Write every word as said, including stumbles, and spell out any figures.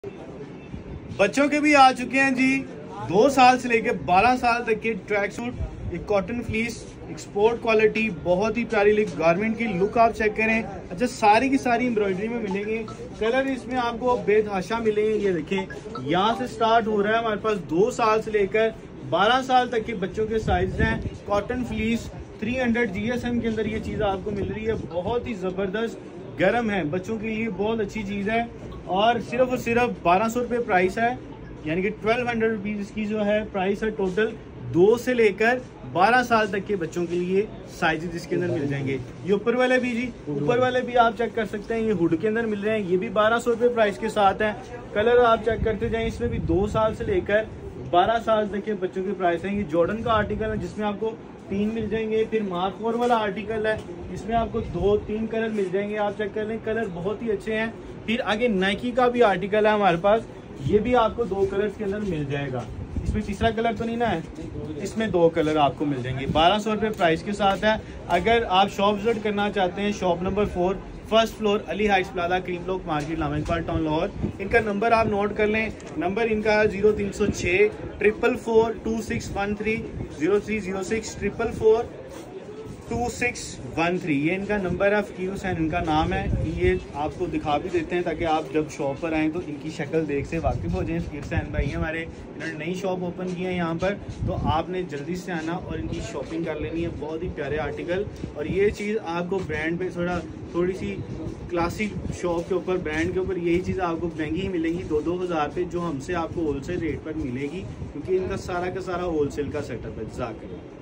बच्चों के भी आ चुके हैं जी, दो साल से लेकर बारह साल तक के ट्रैक सूट, एक कॉटन फ्लीस, एक्सपोर्ट क्वालिटी, बहुत ही प्यारी लुक, गारमेंट की लुक आप चेक करें। अच्छा, सारी की सारी एम्ब्रॉयडरी में मिलेंगे, कलर इसमें आपको बेतहाशा मिलेंगे। ये देखें, यहाँ से स्टार्ट हो रहा है हमारे पास दो साल से लेकर बारह साल तक के बच्चों के साइज हैं। कॉटन फ्लीस तीन सौ जीएसएम के अंदर ये चीज़ आपको मिल रही है, बहुत ही ज़बरदस्त गर्म है, बच्चों के लिए बहुत अच्छी चीज़ है। और सिर्फ और सिर्फ बारह सौ रुपये प्राइस है, यानी कि ट्वेल्व हंड्रेड रुपीज़ इसकी जो है प्राइस है टोटल। दो से लेकर बारह साल तक के बच्चों के लिए साइजेस इसके अंदर मिल जाएंगे। ये ऊपर वाले भी जी, ऊपर वाले भी आप चेक कर सकते हैं, ये हुड के अंदर मिल रहे हैं, ये भी बारह सौ रुपये प्राइस के साथ है। कलर आप चेक करते जाएं, इसमें भी दो साल से लेकर बारह साल तक के बच्चों के प्राइस हैं। ये जॉर्डन का आर्टिकल है जिसमें आपको तीन मिल जाएंगे। फिर मार्क फोर वाला आर्टिकल है, इसमें आपको दो तीन कलर मिल जाएंगे, आप चेक कर लें, कलर बहुत ही अच्छे हैं। फिर आगे नाइकी का भी आर्टिकल है हमारे पास, ये भी आपको दो कलर्स के अंदर मिल जाएगा। इसमें तीसरा कलर तो नहीं ना है, इसमें दो कलर आपको मिल जाएंगे। बारह सौ रुपये प्राइस के साथ है। अगर आप शॉप विजिट करना चाहते हैं, shop number four, first floor, Ali heights plaza, cream block market, लामेंपाल टाउन, लाहौर। इनका नंबर आप नोट कर लें, नंबर इनका है जीरो तीन सौ छः triple four two six one three, zero three zero six triple four two six one three, ये इनका नंबर है। फकीर हुसैन इनका नाम है। ये आपको दिखा भी देते हैं ताकि आप जब शॉप पर आएँ तो इनकी शक्ल देख से वाकिफ़ हो जाएं। फकीर हुसैन भाई हमारे, इन्होंने नई शॉप ओपन की है यहाँ पर, तो आपने जल्दी से आना और इनकी शॉपिंग कर लेनी है। बहुत ही प्यारे आर्टिकल, और ये चीज़ आपको ब्रांड पे थोड़ा थोड़ी सी क्लासिक शॉप के ऊपर, ब्रांड के ऊपर यही चीज़ आपको महंगी ही मिलेगी, दो दो हज़ार पे, जो हमसे आपको होलसेल रेट पर मिलेगी, क्योंकि इनका सारा का सारा होलसेल का सेटअप है। जाकर